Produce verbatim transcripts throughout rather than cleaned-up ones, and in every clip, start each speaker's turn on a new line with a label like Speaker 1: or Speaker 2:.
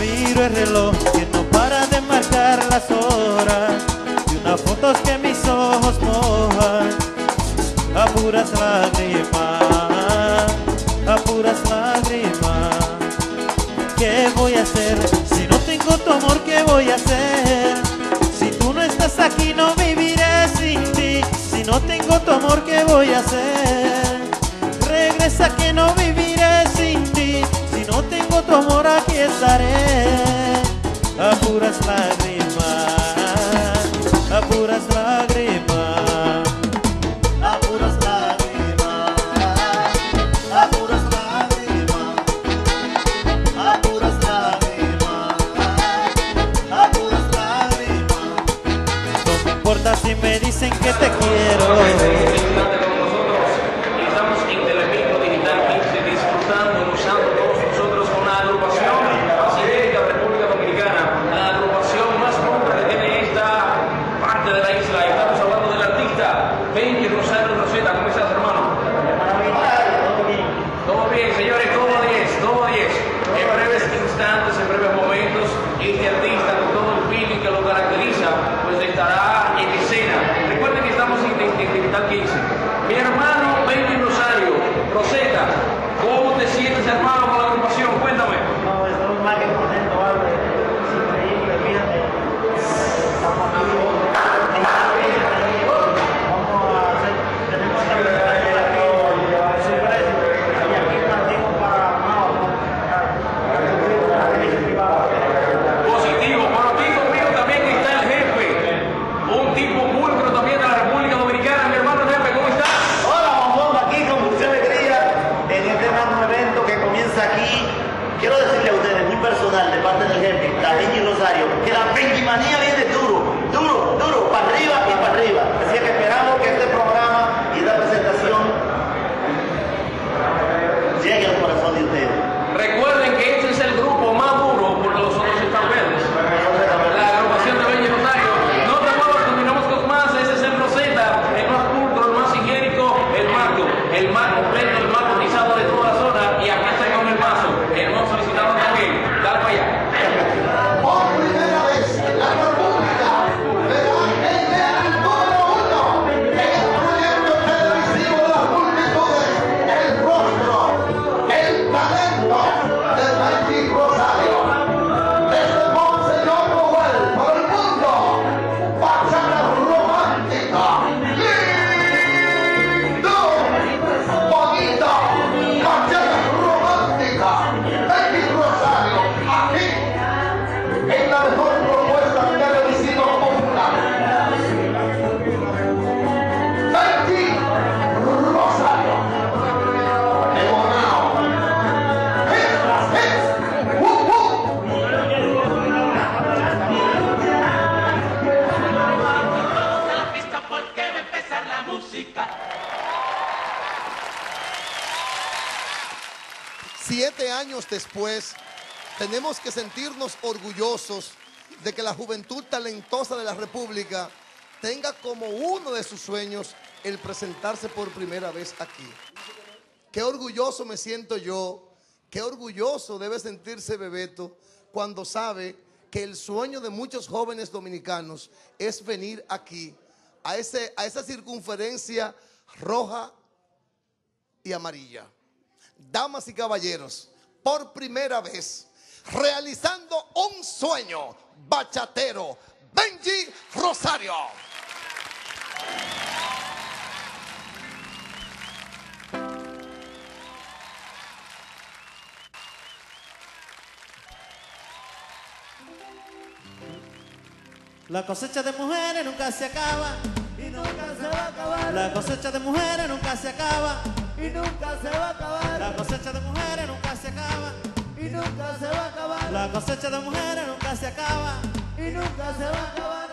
Speaker 1: miro el reloj que no para de marcar las horas y unas fotos que mis ojos mojan a puras lágrimas, a puras lágrimas. ¿Qué voy a hacer? Si no tengo tu amor, ¿qué voy a hacer? Si tú no estás aquí, no viviré sin ti. Si no tengo tu amor, ¿qué voy a hacer? Regresa que no viviré sin ti. Si no tengo tu amor, aquí estaré a puras lágrimas, a puras lágrimas, a puras lágrimas, a puras lágrimas, a puras lágrimas, a puras lágrimas. No me importa si me dicen que te quiero.
Speaker 2: Mi hermano Benji Rosario, Rosetta, ¿cómo te sientes, hermano, con la agrupación? Cuéntame.
Speaker 3: No, estamos más que contentos, Álvaro. Es increíble, fíjate. Estamos aquí. Vamos a hacer, tenemos esta presentación aquí, sorpresa. Y aquí partimos para Mao.
Speaker 2: Positivo. Bueno, aquí conmigo también está el jefe, un tipo pulcro también de la República Dominicana. Mi hermano jefe, ¿cómo estás?
Speaker 3: Aquí con mucha alegría en este gran evento que comienza aquí. Quiero decirle a ustedes, muy personal, de parte del jefe, la Benji Rosario, que la Benjimanía viene duro, duro, duro, para arriba y para arriba. Así que esperamos que este programa y esta presentación llegue al corazón de ustedes.
Speaker 2: Recuerden que este es el grupo más duro porque los otros están verdes. La agrupación de Benji Rosario. No te muevas, continuamos con más. Ese es el Rosetta, el más pulcro, el más higiénico, el marco, el más completo, el más cotizado de toda la zona. Y aquí está con el paso, el más solicitado también. Dale para allá.
Speaker 4: Por primera vez en la República verá en el número uno en el proyecto televisivo de las multitudes el rostro, el talento de Benji Rosario. Desde Monseñor Noel por el mundo, bachata romántica, lindo, bonito, bachata romántica, Benji Rosario, aquí en la mejor propuesta televisiva popular. Benji Rosario. Devorado. Hits tras hits. ¡Woo, woo!
Speaker 5: La pista porque va a empezar la música.
Speaker 6: Siete años después, tenemos que sentirnos orgullosos de que la juventud talentosa de la República tenga como uno de sus sueños el presentarse por primera vez aquí. Qué orgulloso me siento yo, qué orgulloso debe sentirse Bebeto cuando sabe que el sueño de muchos jóvenes dominicanos es venir aquí, a, ese, a esa circunferencia roja y amarilla. Damas y caballeros, por primera vez, realizando un sueño bachatero, Benji Rosario.
Speaker 1: La cosecha de mujeres nunca se acaba
Speaker 3: Y nunca se va a acabar.
Speaker 1: La cosecha de mujeres nunca se acaba
Speaker 3: Y nunca se va a acabar.
Speaker 1: La cosecha de mujeres nunca se acaba
Speaker 3: Y nunca se va a acabar.
Speaker 1: La cosecha de mujeres nunca se acaba
Speaker 3: Y nunca se va a acabar.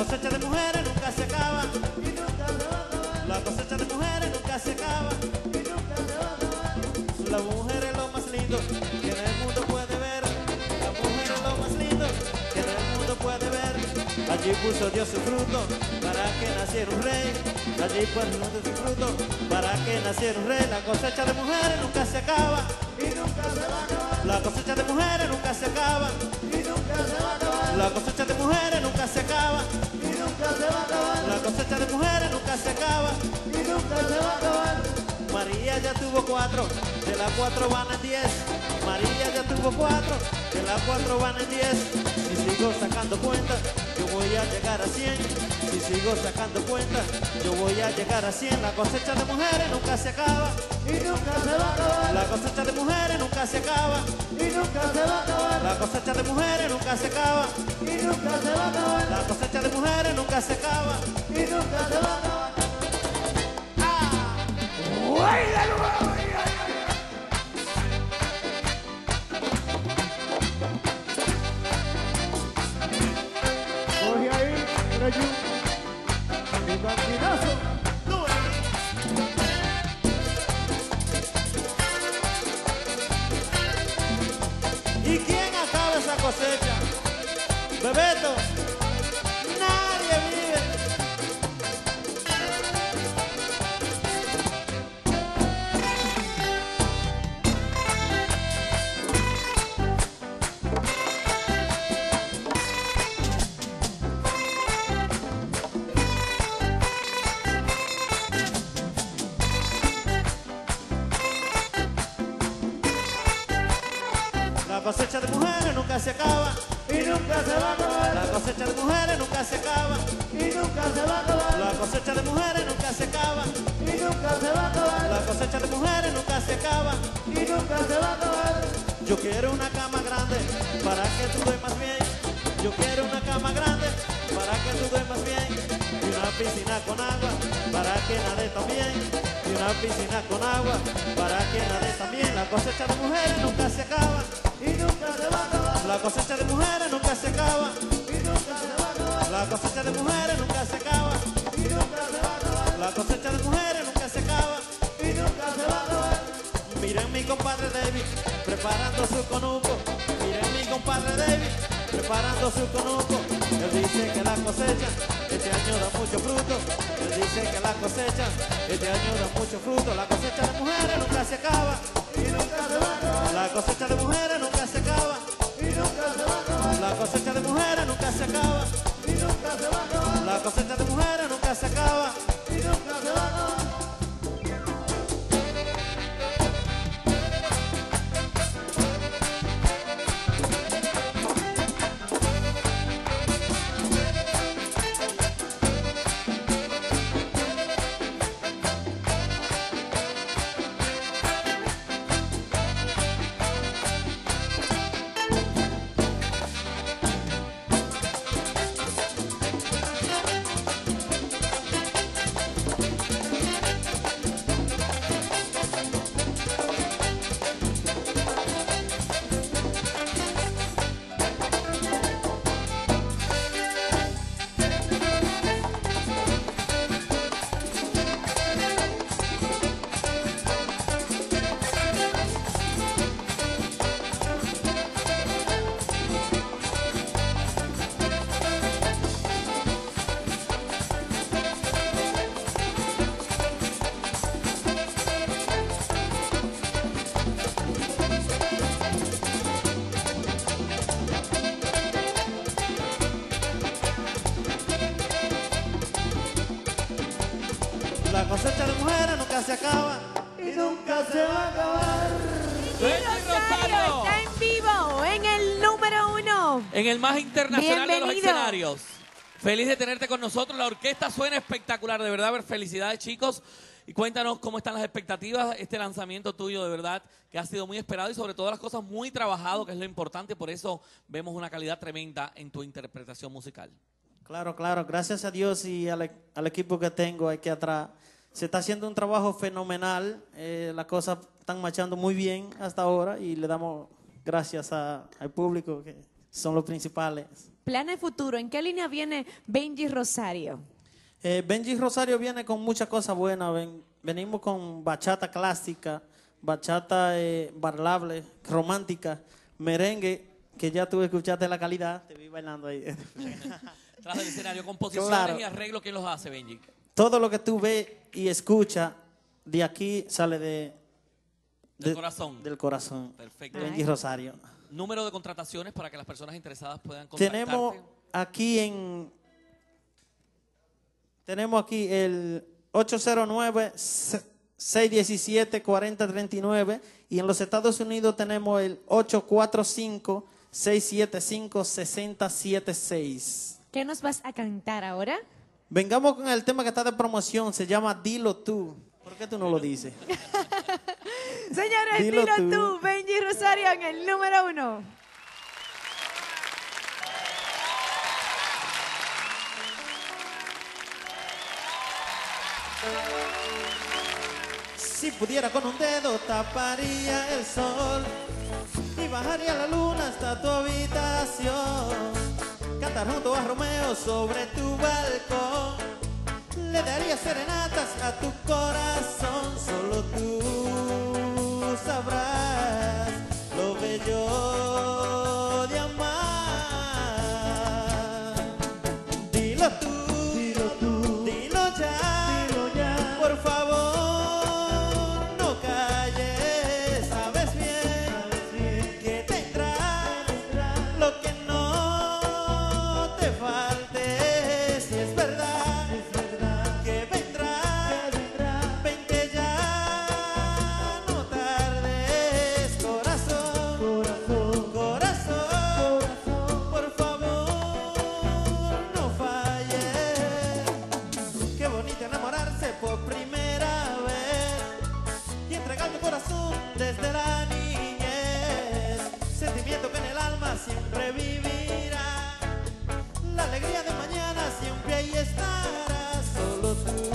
Speaker 1: cosecha de mujeres nunca se acaba y nunca se va a acabar. La cosecha de mujeres nunca se acaba y nunca se va a acabar. La mujer es lo más lindo que en el mundo puede ver. La mujer es lo más lindo que en el mundo puede ver. Allí puso Dios su fruto para que naciera un rey. Allí puso Dios su fruto para que naciera un rey. La cosecha de mujeres nunca se acaba y nunca se va a acabar. La cosecha de mujeres nunca se acaba y nunca se va a acabar. La cosecha de mujeres nunca se acaba y nunca se va a acabar. La cosecha de mujeres nunca se acaba y nunca se va a acabar. María ya tuvo cuatro, de las cuatro van en diez. María ya tuvo cuatro, de las cuatro van en diez. Si sigo sacando cuentas, yo voy a llegar a cien. Si sigo sacando cuentas, yo voy a llegar a cien. La cosecha de mujeres nunca se acaba y nunca se va a acabar. La cosecha de mujeres nunca se acaba y nunca se va a acabar. La cosecha de mujeres nunca se acaba y nunca se va a acabar. La cosecha de mujeres nunca se acaba y nunca se va a acabar.
Speaker 7: Coge ahí, Rayu. Un bambinazo.
Speaker 1: ¿Y quién acaba esa cosecha? Bebeto, nadie vive. La cosecha de mujeres nunca se acaba y nunca se va a acabar. La cosecha de mujeres nunca se acaba y nunca se va a acabar. La cosecha de mujeres nunca se acaba y nunca se va a acabar. La cosecha de mujeres nunca se acaba y nunca se va a acabar. Yo quiero una cama grande para que tú duermas bien. Yo quiero una cama grande para que tú duermas bien. Y una piscina con agua para que nade también. Y una piscina con agua para que nade también. La cosecha de mujeres nunca se acaba y nunca se va a acabar. La cosecha de mujeres nunca se acaba y nunca se va a acabar. La cosecha de mujeres nunca se acaba y nunca se va a acabar. La cosecha de mujeres nunca se acaba y nunca se va a acabar. Miren mi compadre David preparando su conuco. Miren mi compadre David preparando su conuco. Él dice que la cosecha este año da mucho fruto. Él dice que la cosecha este año da mucho fruto. La cosecha de mujeres nunca se acaba y nunca se va a acabar. La cosecha de mujeres nunca se acaba y nunca se va a acabar. La cosecha de mujeres nunca se acaba y nunca se va a acabar. La cosecha de mujeres nunca se acaba y nunca se va a acabar. La cosecha de mujeres nunca se acaba y nunca se va a acabar.
Speaker 2: Benji Rosario
Speaker 8: está en vivo en el número uno.
Speaker 2: en el más internacional de los
Speaker 8: Bienvenido.
Speaker 2: escenarios. Feliz de tenerte con nosotros. La orquesta suena espectacular, de verdad. Felicidades, chicos. Y cuéntanos cómo están las expectativas, este lanzamiento tuyo, de verdad, que ha sido muy esperado y sobre todo las cosas muy trabajado, que es lo importante. Por eso vemos una calidad tremenda en tu interpretación musical.
Speaker 1: Claro, claro. Gracias a Dios y al, al equipo que tengo aquí atrás. Se está haciendo un trabajo fenomenal. Eh, las cosas están marchando muy bien hasta ahora y le damos gracias a- al público, que son los principales.
Speaker 8: planes futuro, ¿en qué línea viene Benji Rosario?
Speaker 1: Eh, Benji Rosario viene con muchas cosas buenas. Ven, venimos con bachata clásica, bachata eh, bailable, romántica, merengue, que ya tú escuchaste la calidad, te vi bailando ahí.
Speaker 9: Tras del escenario, composiciones
Speaker 1: Claro.
Speaker 9: y arreglos, ¿quién los hace, Benji?
Speaker 1: Todo lo que tú ves y escuchas de aquí sale de,
Speaker 9: Del
Speaker 1: de-
Speaker 9: corazón.
Speaker 1: Del corazón.
Speaker 9: Perfecto.
Speaker 1: Benji Rosario.
Speaker 9: Número de contrataciones para que las personas interesadas puedan contactarte.
Speaker 1: Tenemos aquí en tenemos aquí el ocho cero nueve, seis uno siete, cuatro cero tres nueve y en los Estados Unidos tenemos el ocho cuatro cinco, seis siete cinco, seis cero siete seis.
Speaker 8: ¿Qué nos vas a cantar ahora?
Speaker 1: Vengamos con el tema que está de promoción, se llama Dilo Tú. ¿Por qué tú no lo dices?
Speaker 8: Señores,
Speaker 1: Dilo
Speaker 8: dilo,
Speaker 1: tú.
Speaker 8: tú, Benji Rosario en el número uno.
Speaker 1: Si pudiera con un dedo taparía el sol y bajaría la luna hasta tu habitación. Cantar junto a Romeo sobre tu balcón. Le daría serenatas a tu corazón. Solo tú sabrás lo bello de amar. Dilo tú, dilo tú, dilo ya, dilo ya. Por favor, no calles, sabes bien, sabes bien que tendrás lo que no te falte. Si es verdad, si es verdad que vendrás, que vendrás, vente ya, no tardes, corazón, corazón, corazón, corazón, por favor, no falles. Qué bonito enamorarse por primera vez y entregar tu corazón desde la niñez. Sentimiento que en el alma siempre vivirá. La alegría de mañana siempre ahí estará. Solo tú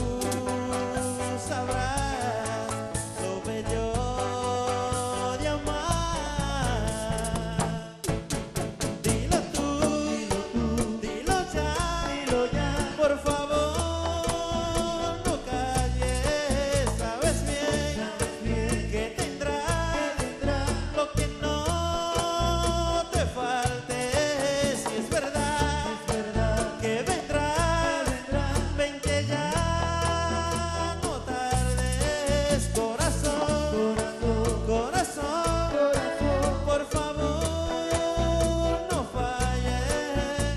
Speaker 1: sabrás lo bello de amar. Dilo tú, dilo tú, dilo ya, dilo ya. Por favor, no calles, sabes bien, sabes bien que tendrás, tendrás lo que no te falte. Si es verdad, si es verdad que vendrás, vendrás, vente ya, no tardes, corazón, corazón, corazón, por favor, no falles.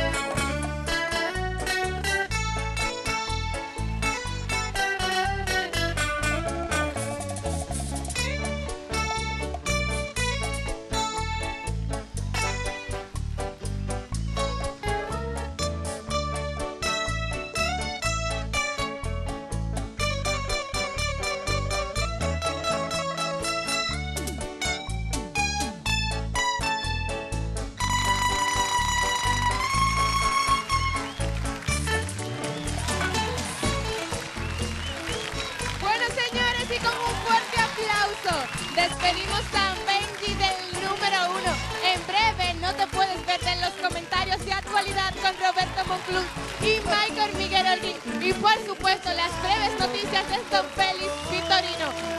Speaker 10: Bueno, señores, y con un fuerte aplauso, despedimos a Benji del número uno. En breve no te puedes perder los comentarios de actualidad con Roberto Monclús y Michael Miguel Holguín. Y por supuesto, las breves noticias de Don Félix Vitorino.